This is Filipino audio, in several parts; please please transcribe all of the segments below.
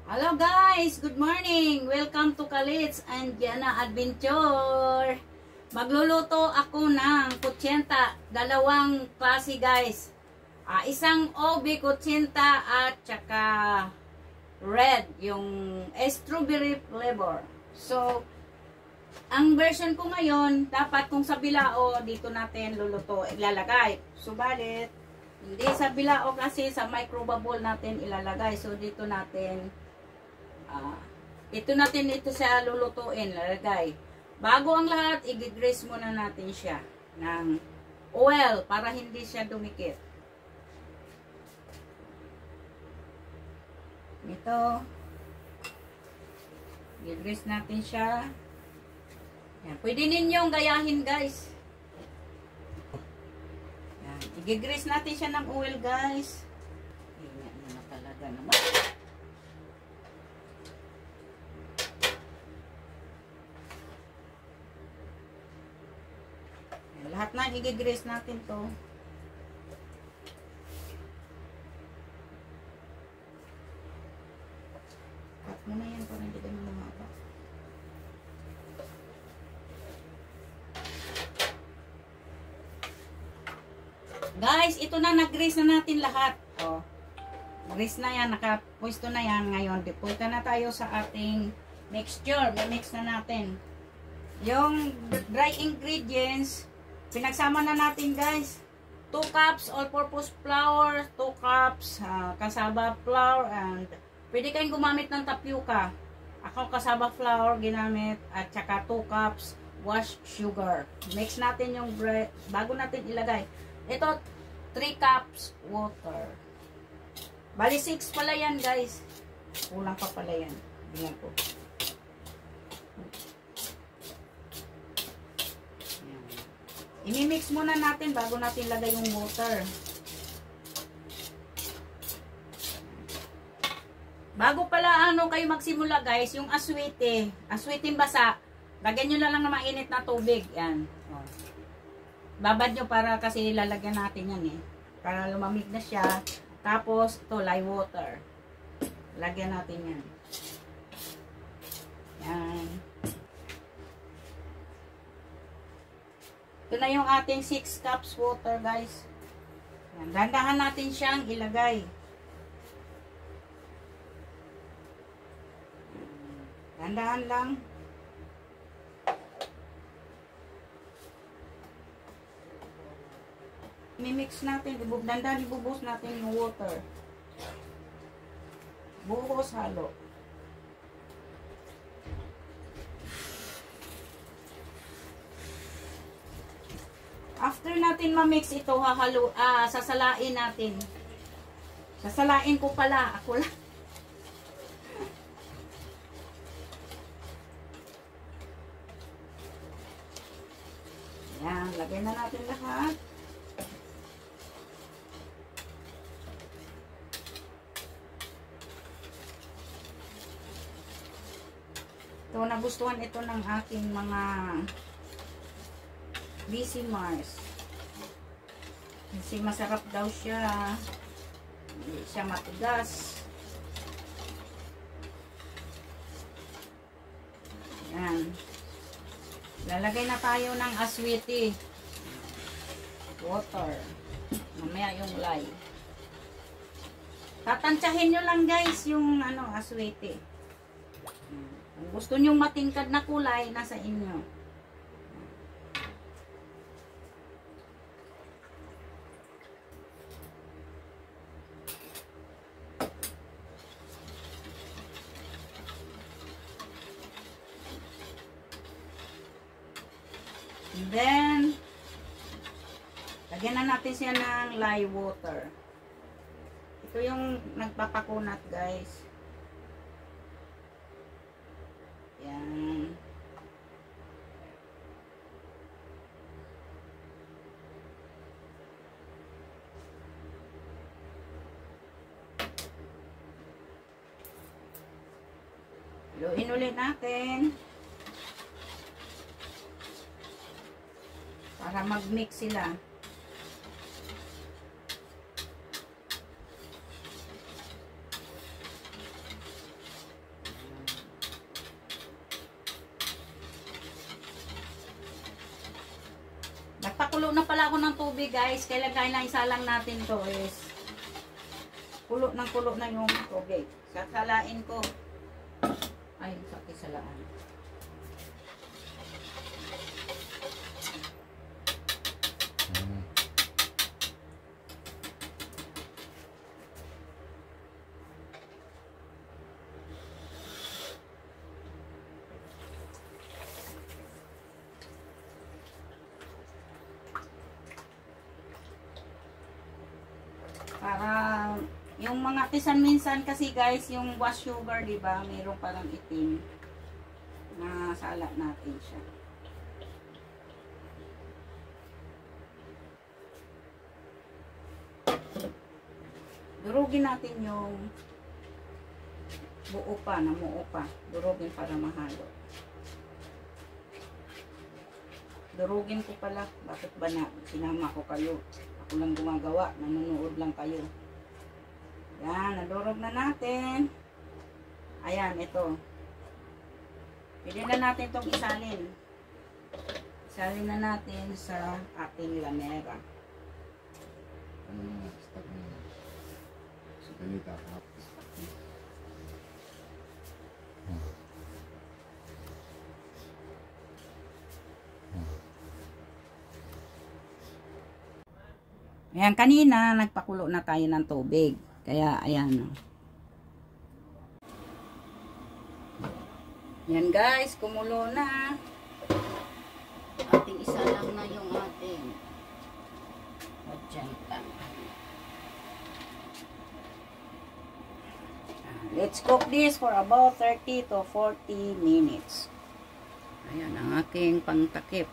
Hello guys! Good morning! Welcome to Kalitz and Diana Adventure! Magluluto ako ng kutsenta. Dalawang klase guys. Isang obi kutsenta at saka red, yung strawberry flavor. So, ang version ko ngayon, dapat kung sa bilao, dito natin luluto, ilalagay. Subalit, hindi sa bilao kasi sa microwave natin ilalagay. So, dito natin ito sa lulutuin, lalagay. Bago ang lahat, i-grease muna natin siya ng oil para hindi siya dumikit. Ito, i-grease natin siya. Yan. Pwede ninyong gayahin guys. Yan. I-grease natin siya ng oil guys. Yan na talaga naman. Lahat na i-grease natin to. Cut mo na yan para hindi ka lumaba. Guys, ito na, nag-grease na natin lahat. Oh. Grease na yan, nakapwesto na yan. Ngayon, punta na tayo sa ating mixture. Mimix na natin. Yung dry ingredients, pinagsama na natin guys. 2 cups all-purpose flour, 2 cups cassava flour, and pwede kayong gumamit ng tapioca. Ako cassava flour ginamit, at saka 2 cups washed sugar. Mix natin yung bread bago natin ilagay. Ito 3 cups water. Bali 6 pala yan guys. Kulang pa pala yan. Tingnan ko. I-mix muna natin bago natin lagay yung water. Bago pala kayo magsimula guys, yung aswete, asweteng basa, lagyan nyo na lang na mainit na tubig. Yan. O. Babad nyo para kasi lalagyan natin yan eh. Para lumamig na siya. Tapos ito, lye water. Lagyan natin yan. Yan. Ito na yung ating 6 cups water guys. Yan. Dandahan natin siyang ilagay. Dandahan lang. Mimix natin. Dandahan ibubos natin yung water. Buhos halo. After natin ma-mix ito, sasalain natin. Sasalain ko pala. Ako lang. Yan. Lagay na natin lahat. Ito, nagustuhan ito ng aking mga BC Mars. Kasi masarap daw siya. Hindi siya matigas. Yan. Lalagay na tayo ng aswete. Water. Mamaya yung lye. Tatansyahin nyo lang guys yung aswete. Kung gusto nyo matingkad na kulay, nasa inyo. And then, lagyan na natin siya ng lye water. Ito yung nagpapakunat guys. Yan. Haluin ulit natin. Para mag-mix sila. nagpakulo na pala ako ng tubig guys. Kailangan isalang natin to is kulo na yung tubig. Sasalain ko. Ay, sakit salaan. Para yung mga tisan minsan kasi guys, yung wash sugar, di ba? Mayroong parang itim na salat natin siya. Durugin natin yung buo pa, namuo pa. Durugin para mahalo. Durugin ko pala. Bakit ba na sinama ko kayo? Ako lang gumagawa, nanonood lang kayo. Yan, nadurog na natin. Ayan, ito. Pwede na natin itong isalin. Isalin na natin sa ating lamera. Ano na, stop na. Sa ganita ka. Ayan, kanina nagpakulo na tayo ng tubig. Kaya, ayan. Yan guys, kumulo na. Ating isa lang na yung ating magenta. Let's cook this for about 30 to 40 minutes. Ayan ang aking pangtakip.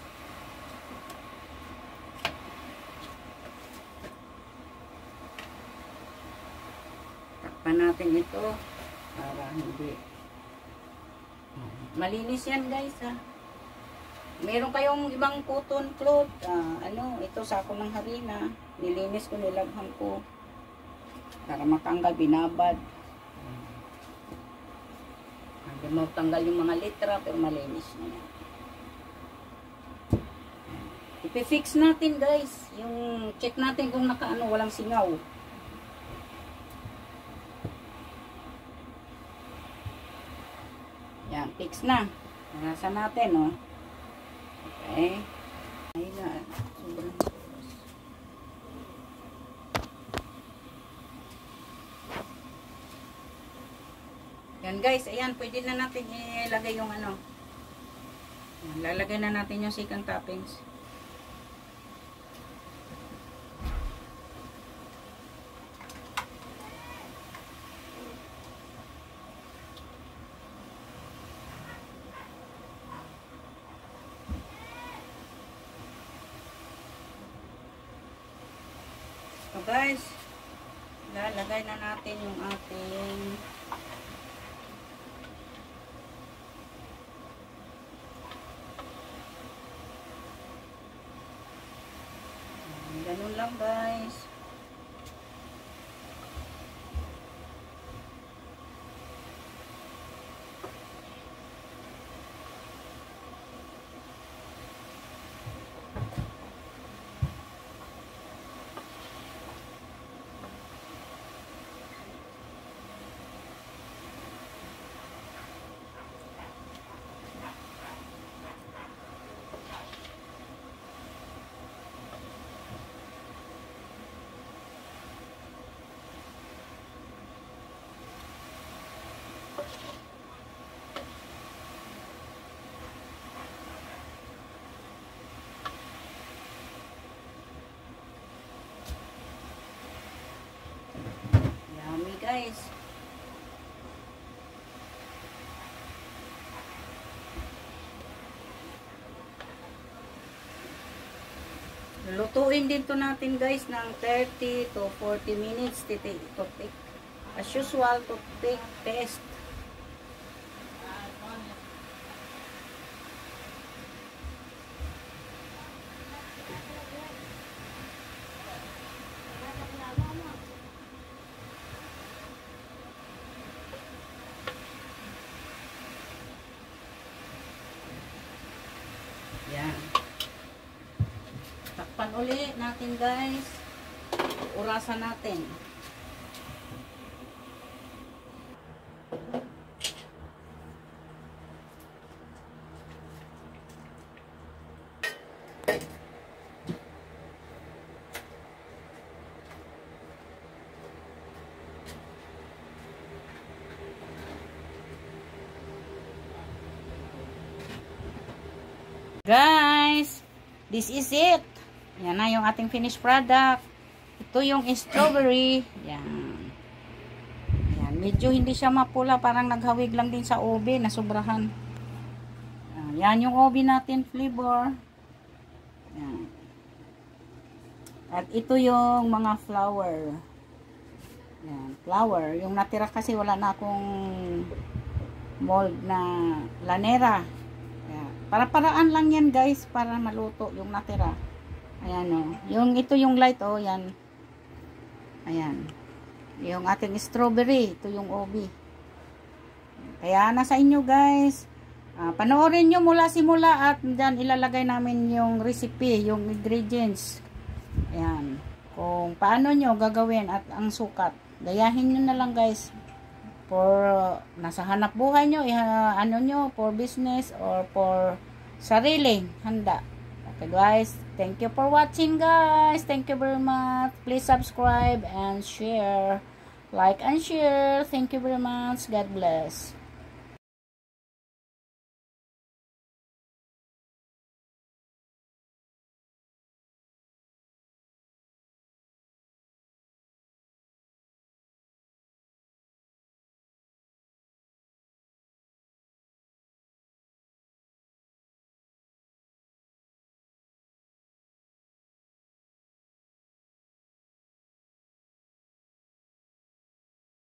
Takpan natin ito para hindi malinis yan guys ha. Meron kayong ibang cotton cloth, ito sako ng harina, nilinis ko, nilaghan ko para matanggal, binabad. Hindi mo tanggal yung mga litra pero malinis na yan. Ipifix natin guys, yung check natin kung walang singaw. Yan, fix na. Nasa natin, oh. Okay. Ayun na. Sobrang. Yan guys, ayan, pwede na natin ilagay yung ano. Yan, lalagay na natin yung second toppings. So guys, lalagay na natin yung ating ganun lang guys. Yummy guys. Lutuin din to natin guys ng 30 to 40 minutes. Toothpick. As usual, toothpick test. Yan. uli natin guys. Urasan natin. Guys, this is it. Yan na yung ating finished product. Ito yung strawberry. Yan. Yan. Medyo hindi siya mapula. Parang naghawig lang din sa ube. Nasobrahan. Yan yung ube natin flavor. Yan. At ito yung mga flower. Yan. Flower. Yung natira kasi wala na akong mold na lanera. Para-paraan lang yan guys, para maluto yung natira. Ayan o. Yung ito yung light o, yan. Ayan. Yung ating strawberry, ito yung obi. Kaya nasa inyo guys. Panoorin nyo mula simula at dyan ilalagay namin yung recipe, yung ingredients. Ayan. Kung paano nyo gagawin at ang sukat. Gayahin nyo na lang guys. For nasa hanap buhay nyo, ano nyo, for business or for sarili, handa. Okay guys, thank you for watching guys. Thank you very much. Please subscribe and share. Like and share. Thank you very much. God bless.